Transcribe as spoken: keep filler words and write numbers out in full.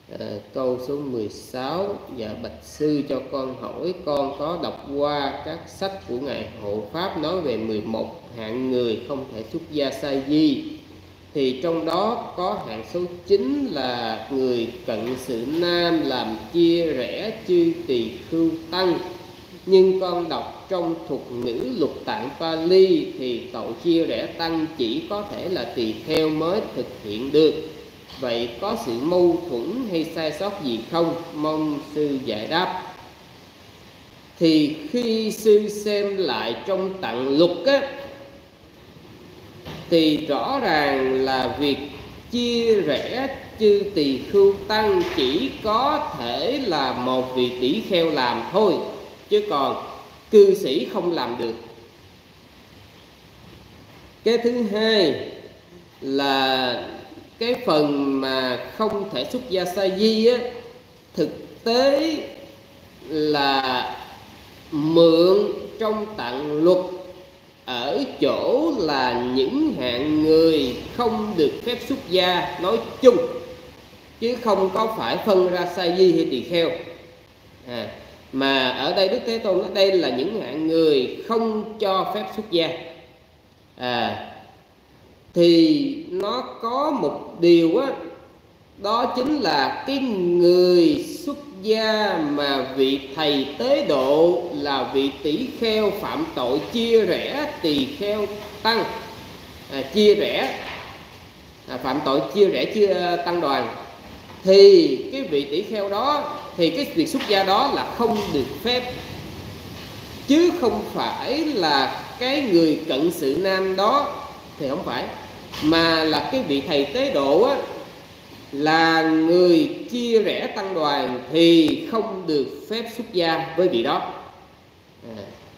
À, câu số mười sáu. Dạ bạch sư cho con hỏi, con có đọc qua các sách của ngài Hộ Pháp nói về mười một hạng người không thể xuất gia sa di, thì trong đó có hạng số chín là người cận sự nam làm chia rẽ chư tỳ khưu tăng. Nhưng con đọc trong thuật ngữ lục tạng Pali thì tội chia rẽ tăng chỉ có thể là tỳ kheo mới thực hiện được. Vậy có sự mâu thuẫn hay sai sót gì không? Mong sư giải đáp. Thì khi sư xem lại trong tạng lục á, thì rõ ràng là việc chia rẽ chư tỳ khưu tăng chỉ có thể là một vị tỷ kheo làm thôi, chứ còn cư sĩ không làm được. Cái thứ hai là cái phần mà không thể xuất gia sa di á, thực tế là mượn trong tạng luật ở chỗ là những hạng người không được phép xuất gia nói chung, chứ không có phải phân ra sa di hay tỳ kheo. À, mà ở đây Đức Thế Tôn nói đây là những hạng người không cho phép xuất gia. À, thì nó có một điều á, đó chính là cái người xuất gia mà vị thầy tế độ là vị tỷ kheo phạm tội chia rẽ tỳ kheo tăng, à, chia rẽ à, phạm tội chia rẽ chia tăng đoàn, thì cái vị tỷ kheo đó thì cái việc xuất gia đó là không được phép, chứ không phải là cái người cận sự nam đó thì không phải, mà là cái vị thầy tế độ á, là người chia rẽ tăng đoàn thì không được phép xuất gia với vị đó. À,